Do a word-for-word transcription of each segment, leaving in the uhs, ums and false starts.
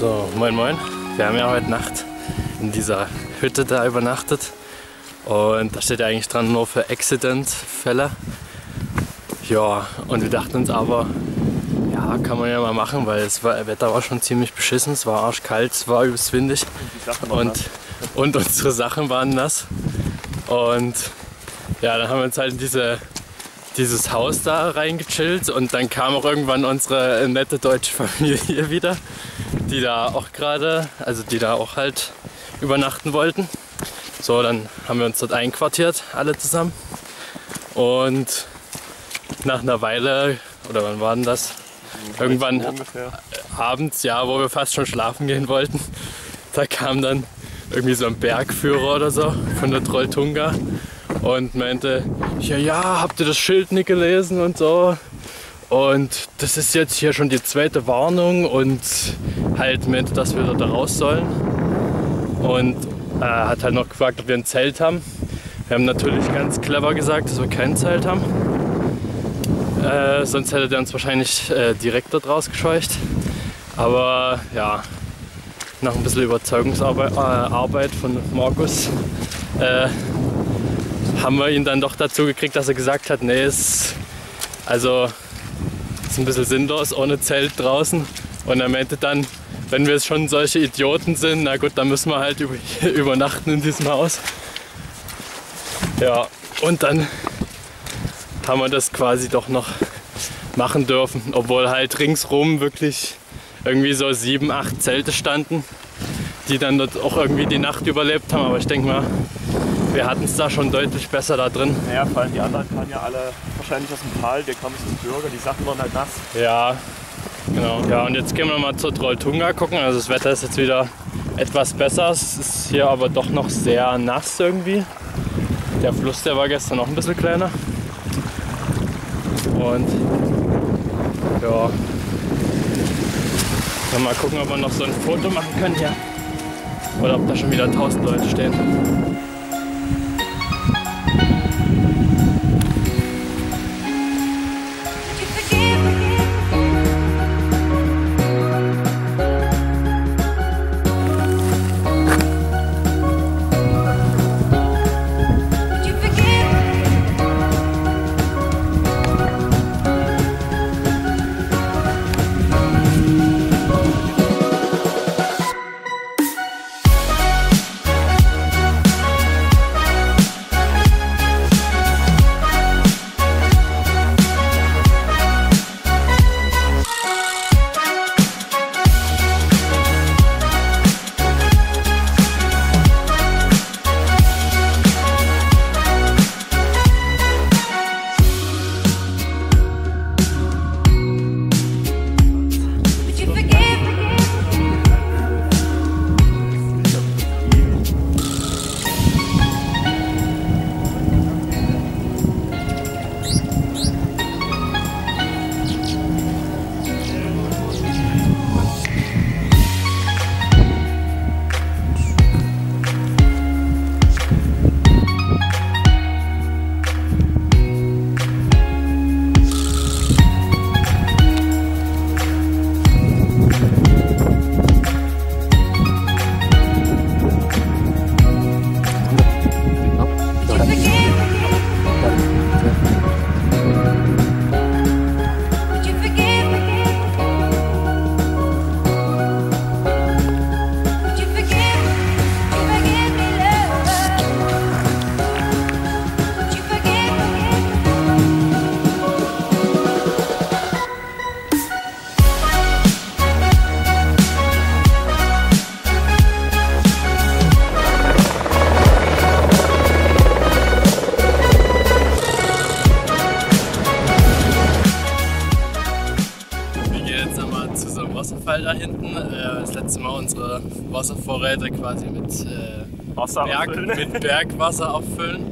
So, moin moin. Wir haben ja heute Nacht in dieser Hütte da übernachtet und da steht ja eigentlich dran nur für Accident-Fälle. Ja, und wir dachten uns aber, ja, kann man ja mal machen, weil das Wetter war schon ziemlich beschissen, es war arschkalt, es war übelst windig und, und, und unsere Sachen waren nass. Und ja, dann haben wir uns halt in diese, dieses Haus da reingechillt und dann kam auch irgendwann unsere nette deutsche Familie wieder, die da auch gerade, also die da auch halt übernachten wollten. So, dann haben wir uns dort einquartiert, alle zusammen. Und nach einer Weile, oder wann war denn das? Irgendwann abends, ja, wo wir fast schon schlafen gehen wollten, da kam dann irgendwie so ein Bergführer oder so von der Trolltunga und meinte, ja, ja, habt ihr das Schild nicht gelesen und so? Und das ist jetzt hier schon die zweite Warnung und halt meinte, dass wir da raus sollen. Und äh, hat halt noch gefragt, ob wir ein Zelt haben. Wir haben natürlich ganz clever gesagt, dass wir kein Zelt haben. Äh, sonst hätte der uns wahrscheinlich äh, direkt dort rausgescheucht. Aber ja, nach ein bisschen Überzeugungsarbeit äh, Arbeit von Markus äh, haben wir ihn dann doch dazu gekriegt, dass er gesagt hat, nee, es also ist ein bisschen sinnlos ohne Zelt draußen. Und er meinte dann, wenn wir schon solche Idioten sind, na gut, dann müssen wir halt über, übernachten in diesem Haus. Ja, und dann haben wir das quasi doch noch machen dürfen, obwohl halt ringsrum wirklich irgendwie so sieben, acht Zelte standen, die dann dort auch irgendwie die Nacht überlebt haben. Aber ich denke mal, wir hatten es da schon deutlich besser da drin. Naja, vor allem die anderen kamen ja alle wahrscheinlich aus dem Tal, der kam aus dem Bürger, die Sachen waren halt nass. Ja, genau. Ja, und jetzt gehen wir mal zur Trolltunga gucken. Also das Wetter ist jetzt wieder etwas besser. Es ist hier aber doch noch sehr nass irgendwie. Der Fluss, der war gestern noch ein bisschen kleiner. Und ja, dann mal gucken, ob wir noch so ein Foto machen können hier. Oder ob da schon wieder tausend Leute stehen. Da hinten das letzte Mal unsere Wasservorräte quasi mit, äh, Wasser Berg, mit Bergwasser auffüllen,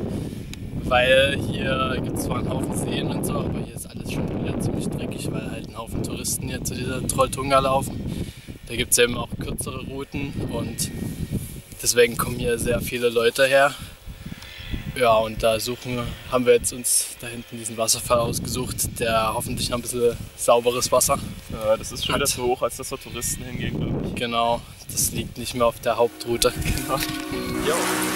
weil hier gibt es zwar einen Haufen Seen und so, aber hier ist alles schon wieder ziemlich dreckig, weil halt ein Haufen Touristen hier zu dieser Trolltunga laufen. Da gibt es eben auch kürzere Routen und deswegen kommen hier sehr viele Leute her. Ja, und da suchen, haben wir jetzt uns da hinten diesen Wasserfall ausgesucht, der hoffentlich noch ein bisschen sauberes Wasser Ja, das ist schon hat. wieder so hoch, als dass da Touristen hingehen, glaube ich. Genau, das liegt nicht mehr auf der Hauptroute. Genau. Ja.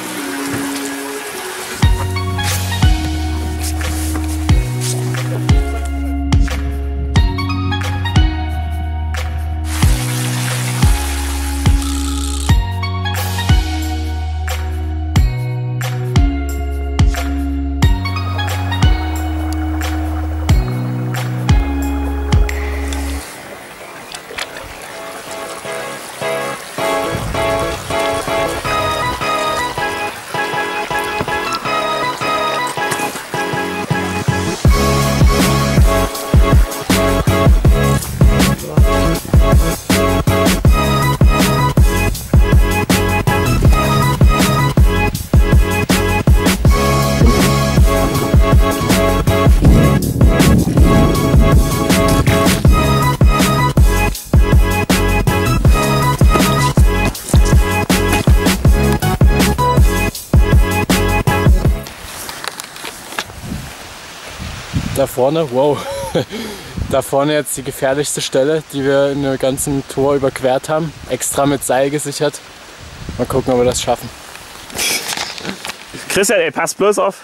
Da vorne, wow, da vorne jetzt die gefährlichste Stelle, die wir in der ganzen Tour überquert haben. Extra mit Seil gesichert. Mal gucken, ob wir das schaffen. Christian, ey, pass bloß auf.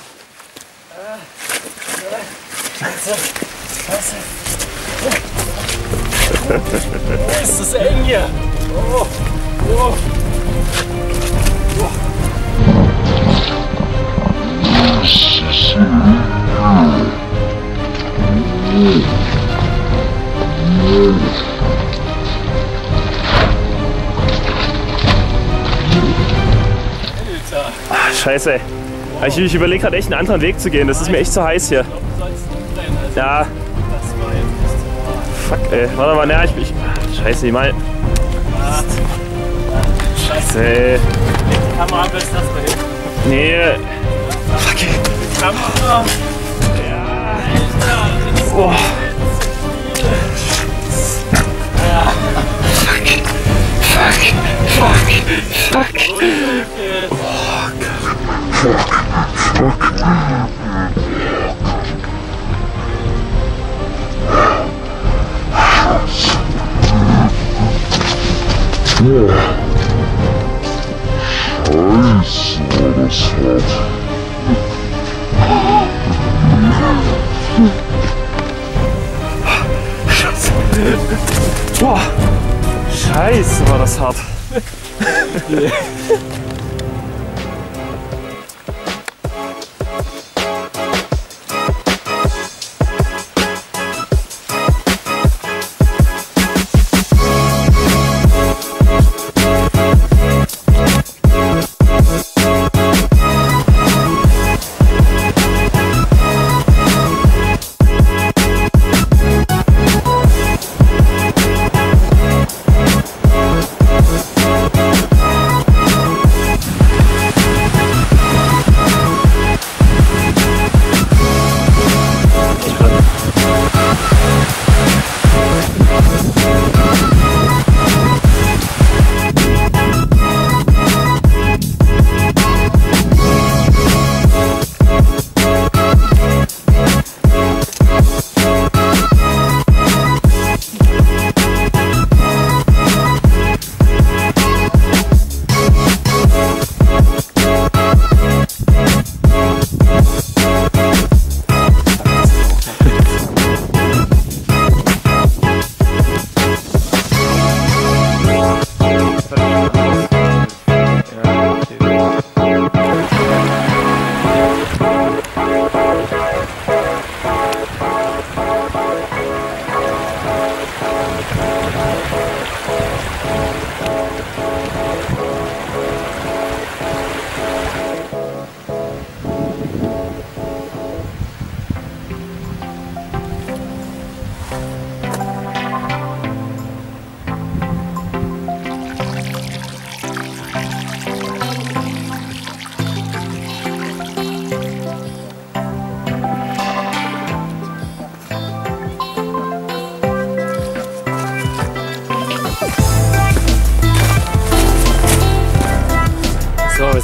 Oh, ist das eng hier. Oh, oh. Oh. Ach, scheiße. Ich, ich überlege gerade echt einen anderen Weg zu gehen. Das ist mir echt zu heiß hier. Ja. Fuck, ey. Warte mal, ne, ich, ich. Scheiße, ich meine. Scheiße. Ey. Die Kamera am besten erstmal hin. Nee. Fuck, ey. Kamera. Ja. Oh. Ja. Fuck. Fuck. Fuck. Scheiße. Boah. Scheiße, war das hart. Yeah.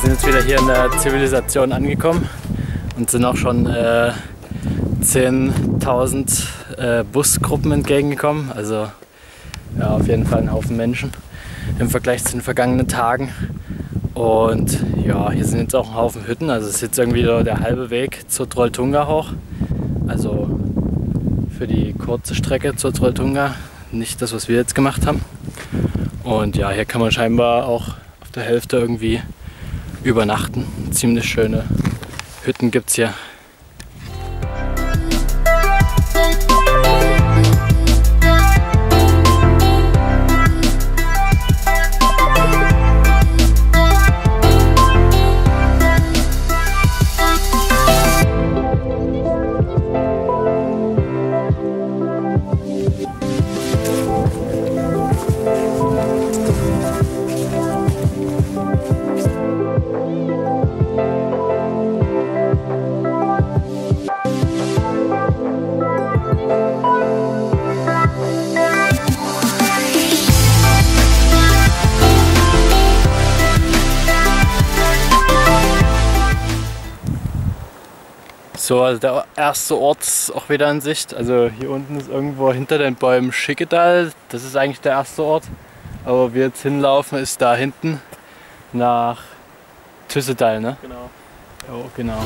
sind jetzt wieder hier in der Zivilisation angekommen und sind auch schon äh, zehntausend äh, Busgruppen entgegengekommen. Also ja, auf jeden Fall ein Haufen Menschen im Vergleich zu den vergangenen Tagen. Und ja, hier sind jetzt auch ein Haufen Hütten. Also es ist jetzt irgendwie der halbe Weg zur Trolltunga hoch. Also für die kurze Strecke zur Trolltunga, nicht das, was wir jetzt gemacht haben. Und ja, hier kann man scheinbar auch auf der Hälfte irgendwie übernachten. Ziemlich schöne Hütten gibt es hier. So, also der erste Ort ist auch wieder in Sicht. Also hier unten ist irgendwo hinter den Bäumen Schickedal. Das ist eigentlich der erste Ort. Aber wo wir jetzt hinlaufen, ist da hinten nach Tüssedal, ne? Genau. Oh, genau.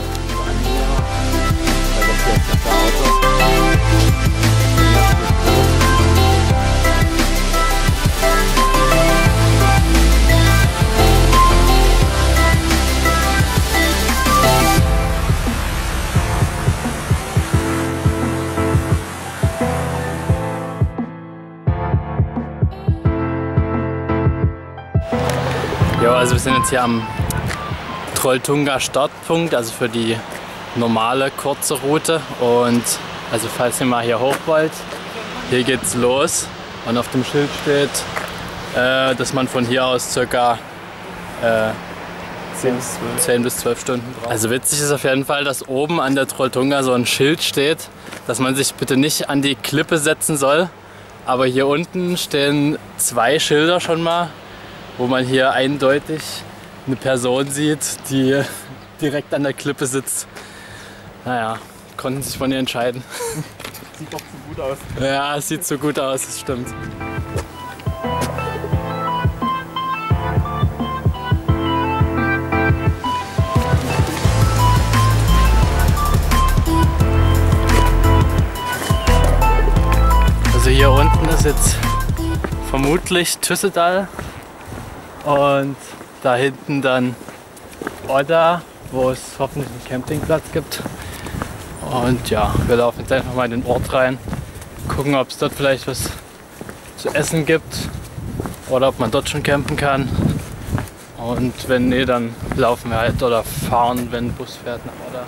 Ja, also wir sind jetzt hier am Trolltunga Startpunkt, also für die normale kurze Route. Und also falls ihr mal hier hoch wollt, hier geht's los. Und auf dem Schild steht, äh, dass man von hier aus circa äh, zehn bis zwölf Stunden braucht. Also witzig ist auf jeden Fall, dass oben an der Trolltunga so ein Schild steht, dass man sich bitte nicht an die Klippe setzen soll. Aber hier unten stehen zwei Schilder schon mal, wo man hier eindeutig eine Person sieht, die direkt an der Klippe sitzt. Naja, konnten sich von ihr entscheiden. Sieht doch zu gut aus. Ja, es sieht so gut aus, das stimmt. Also hier unten ist jetzt vermutlich Tüssedal. Und da hinten dann Odda, wo es hoffentlich einen Campingplatz gibt. Und ja, wir laufen jetzt einfach mal in den Ort rein, gucken, ob es dort vielleicht was zu essen gibt oder ob man dort schon campen kann. Und wenn nee, dann laufen wir halt oder fahren, wenn ein Bus fährt nach Odda.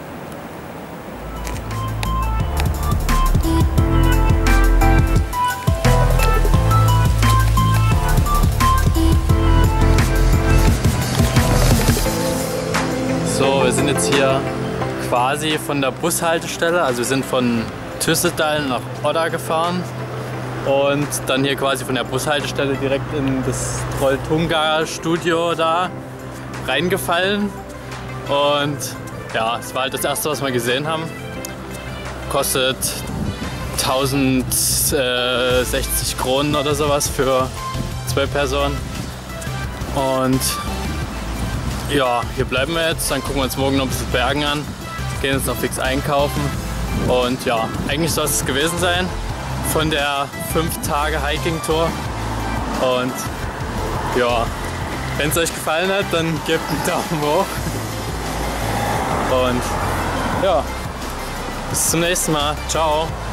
So, wir sind jetzt hier quasi von der Bushaltestelle, also wir sind von Tüssedal nach Odda gefahren und dann hier quasi von der Bushaltestelle direkt in das Trolltunga Studio da reingefallen. Und ja, es war halt das erste, was wir gesehen haben. Kostet tausendsechzig Kronen oder sowas für zwei Personen. Und ja, hier bleiben wir jetzt, dann gucken wir uns morgen noch ein bisschen Bergen an, gehen jetzt noch fix einkaufen und ja, eigentlich soll es gewesen sein von der fünf Tage Hiking-Tour. Und ja, wenn es euch gefallen hat, dann gebt einen Daumen hoch und ja, bis zum nächsten Mal, ciao!